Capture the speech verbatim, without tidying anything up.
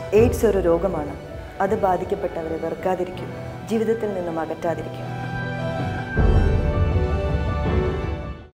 AIDS ഒരു രോഗമാണ്. അത് ബാധിക്കപ്പെട്ടവരെ വെറുക്കാതിരിക്കും, ജീവിതത്തിൽ നിന്നും അകറ്റാതിരിക്കും.